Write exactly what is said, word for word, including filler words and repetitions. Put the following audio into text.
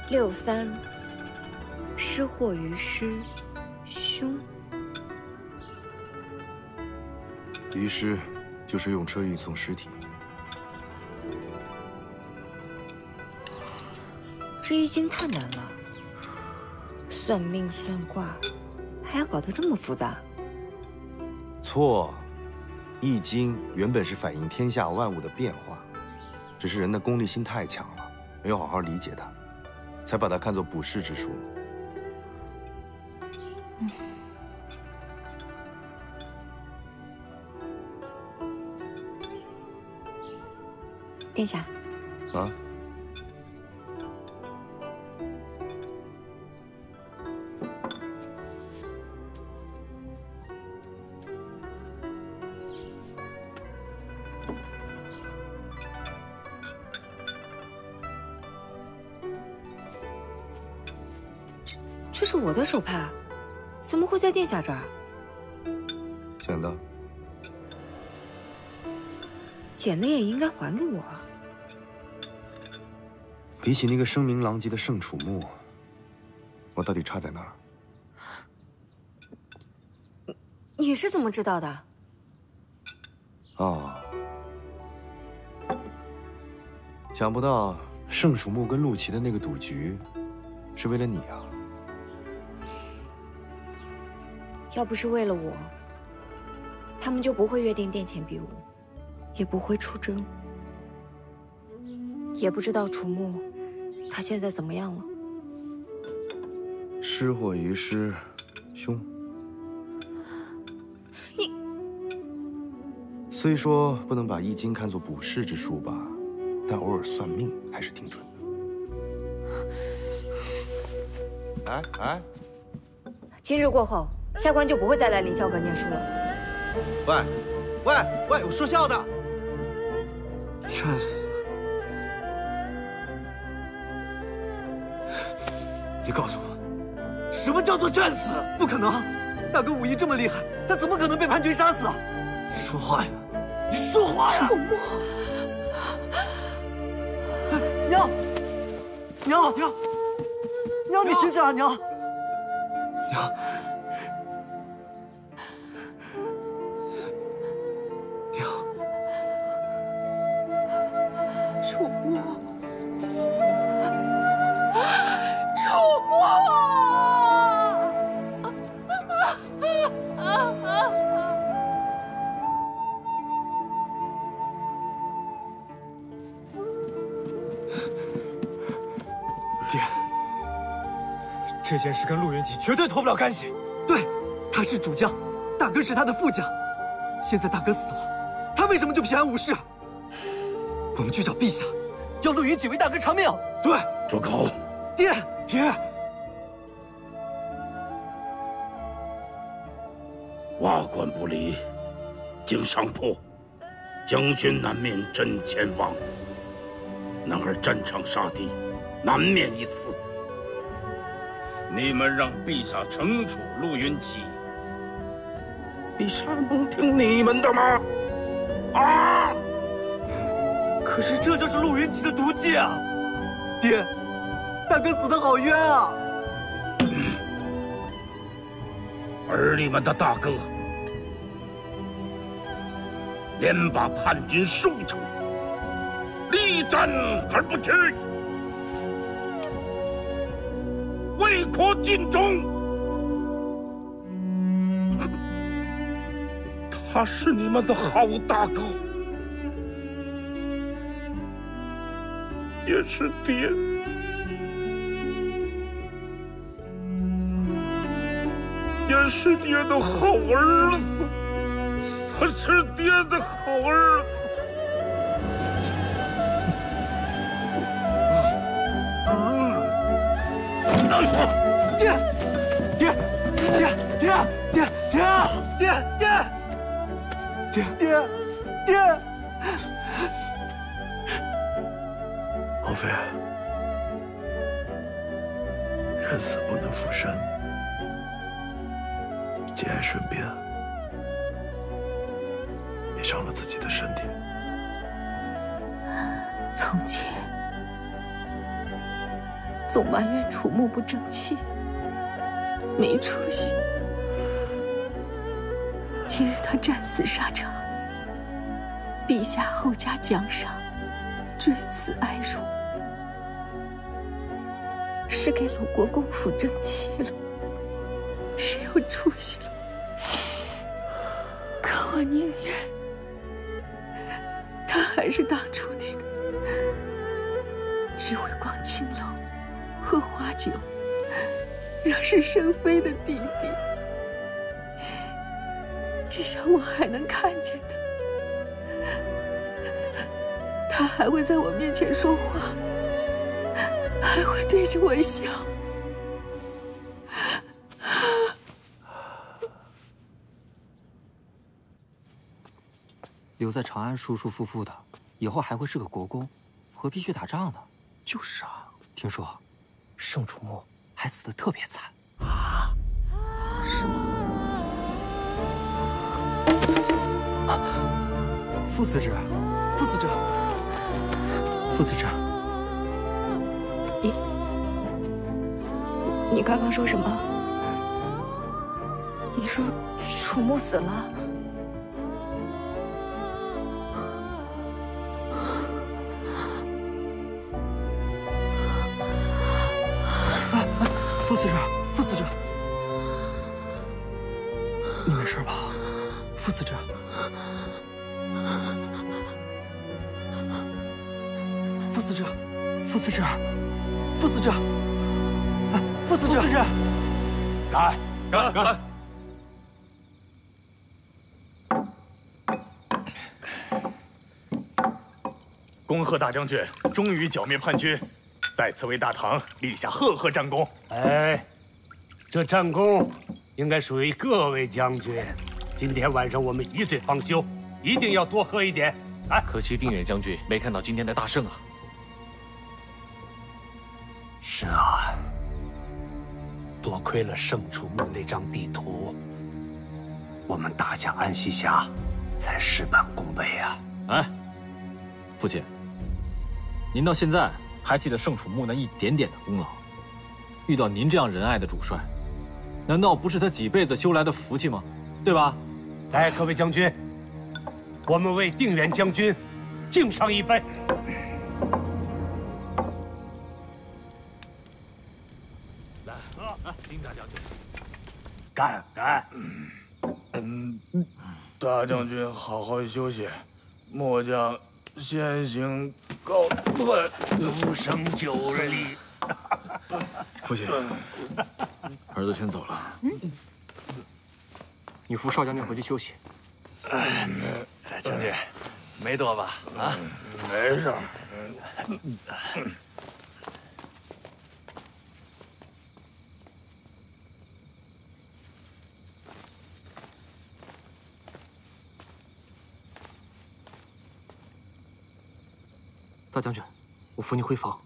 六三，失货于师，凶。 遗失就是用车运送尸体。 这易经太难了，算命算卦，还要搞得这么复杂。 错，易经原本是反映天下万物的变化，只是人的功利心太强了，没有好好理解它，才把它看作卜筮之书。 嗯。殿下。 啊？ 这是我的手帕，怎么会在殿下这儿？ 捡的。 捡的也应该还给我。 比起那个声名狼藉的圣楚墓，我到底差在哪儿？ 你是怎么知道的？ 哦，想不到圣楚墓跟陆琪的那个赌局，是为了你啊！ 要不是为了我，他们就不会约定殿前比武，也不会出征，也不知道楚墓他现在怎么样了。 失货于师，凶。 你虽说不能把易经看作卜筮之书吧，但偶尔算命还是挺准的。哎哎， 今日过后，下官就不会再来凌霄阁念书了。 喂，喂喂，我说笑的。 战死！ 你告诉我，什么叫做战死？不可能！大哥武艺这么厉害，他怎么可能被叛军杀死啊？你说话呀！你说话呀！ 楚墨， 娘，娘娘娘，你醒醒啊，娘！娘。 楚墨，楚墨！ 爹，这件事跟陆云集绝对脱不了干系。对，他是主将，大哥是他的副将。现在大哥死了，他为什么就平安无事？我们去找陛下，要陆云集为大哥偿命。对， 住口！ 爹，爹， 瓦官不离，经上坡，将军难免真前往。男儿战场杀敌，难免一死。你们让陛下惩处陆云集，陛下能听你们的吗？啊！ 可是这就是陆云集的毒计啊！爹，大哥死得好冤啊！ 而你们的大哥，连把叛军收成，力战而不屈，为国尽忠。他是你们的好大哥，也是爹，也是爹的好儿子，他是爹的好儿子。 爹，爹，爹，爹，爹，爹，爹，爹，爹，爹。 王妃，人死不能复生，节哀顺变，别伤了自己的身体。 从前总埋怨楚牧不争气，没出息。今日他战死沙场，陛下厚加奖赏，坠此哀荣，是给鲁国公府争气了，是有出息了。可我宁愿他还是当初那个只会逛青楼、喝花酒、惹是生非的弟弟。至少我还能看见他，他还会在我面前说话，还会对着我笑。 留在长安舒舒服服的，以后还会是个国公，何必去打仗呢？ 就是啊， 听说盛楚牧还死得特别惨。 啊？是吗？啊！ 副司职， 副司职， 副司职， 你你刚刚说什么？你说楚牧死了？ 副司职，副司职，你没事吧？副司职，副司职，副司职，副司职，副司职， 改改改！ 恭贺大将军终于剿灭叛军，在此为大唐立下赫赫战功。 哎，这战功应该属于各位将军。今天晚上我们一醉方休，一定要多喝一点。来， 可惜定远将军没看到今天的大胜啊。 是啊，多亏了盛楚牧那张地图，我们打下安西峡，才事半功倍啊！ 哎，父亲，您到现在还记得盛楚牧那一点点的功劳？遇到您这样仁爱的主帅，难道不是他几辈子修来的福气吗？对吧？ 来，各位将军，我们为定远将军敬上一杯。来，喝！丁大将军，干干！ 嗯，大将军好好休息，末将先行告退。 不胜酒力。 父亲，儿子先走了。 你扶少将军回去休息。 哎， 将军，没多吧？啊， 没事。 大将军，我扶你回房。